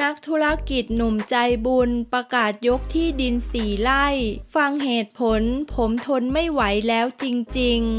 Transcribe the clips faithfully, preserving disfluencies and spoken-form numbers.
นักธุรกิจหนุ่มใจบุญประกาศยกที่ดินสี่ไร่ฟังเหตุผลผมทนไม่ไหวแล้วจริงๆ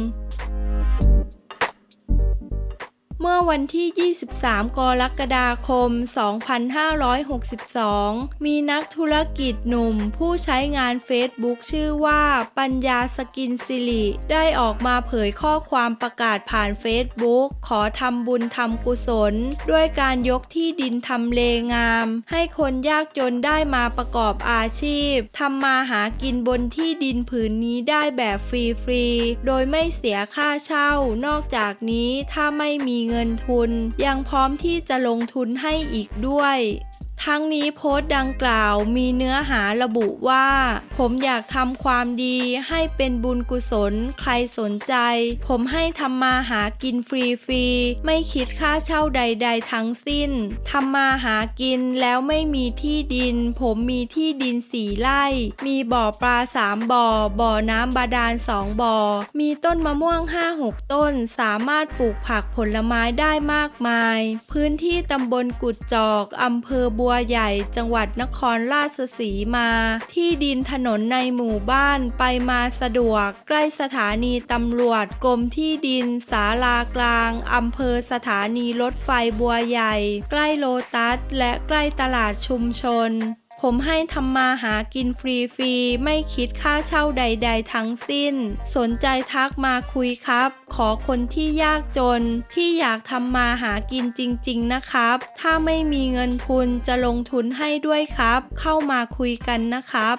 เมื่อวันที่ ยี่สิบสาม กรกฎาคม สองพันห้าร้อยหกสิบสอง มีนักธุรกิจหนุ่มผู้ใช้งานเฟซบุ๊กชื่อว่าปัญญาสกินสิริได้ออกมาเผยข้อความประกาศผ่านเฟซบุ๊กขอทำบุญทำกุศลด้วยการยกที่ดินทำเลงามให้คนยากจนได้มาประกอบอาชีพทำมาหากินบนที่ดินผืนนี้ได้แบบฟรีๆโดยไม่เสียค่าเช่านอกจากนี้ถ้าไม่มีเงินทุนยังพร้อมที่จะลงทุนให้อีกด้วยทั้งนี้โพสต์ดังกล่าวมีเนื้อหาระบุว่าผมอยากทำความดีให้เป็นบุญกุศลใครสนใจผมให้ทำมาหากินฟรีๆไม่คิดค่าเช่าใดๆทั้งสิ้นทำมาหากินแล้วไม่มีที่ดินผมมีที่ดินสี่ไร่มีบ่อปลาสามบ่อบ่อน้ำบาดาลสองบ่อมีต้นมะม่วง ห้าหก ต้นสามารถปลูกผักผลไม้ได้มากมายพื้นที่ตำบลกุดจอกอำเภอบัวใหญ่จังหวัดนครราชสีมาที่ดินถนนในหมู่บ้านไปมาสะดวกใกล้สถานีตำรวจกรมที่ดินศาลากลางอำเภอสถานีรถไฟบัวใหญ่ใกล้โลตัสและใกล้ตลาดชุมชนผมให้ทำมาหากินฟรีๆไม่คิดค่าเช่าใดๆทั้งสิ้นสนใจทักมาคุยครับขอคนที่ยากจนที่อยากทำมาหากินจริงๆนะครับถ้าไม่มีเงินทุนจะลงทุนให้ด้วยครับเข้ามาคุยกันนะครับ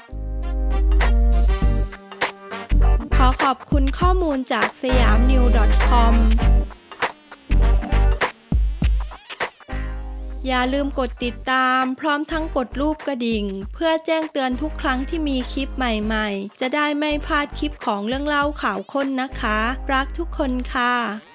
ขอขอบคุณข้อมูลจากสยามนิว .comอย่าลืมกดติดตามพร้อมทั้งกดรูปกระดิ่งเพื่อแจ้งเตือนทุกครั้งที่มีคลิปใหม่ๆจะได้ไม่พลาดคลิปของเรื่องเล่าข่าวค้นนะคะรักทุกคนค่ะ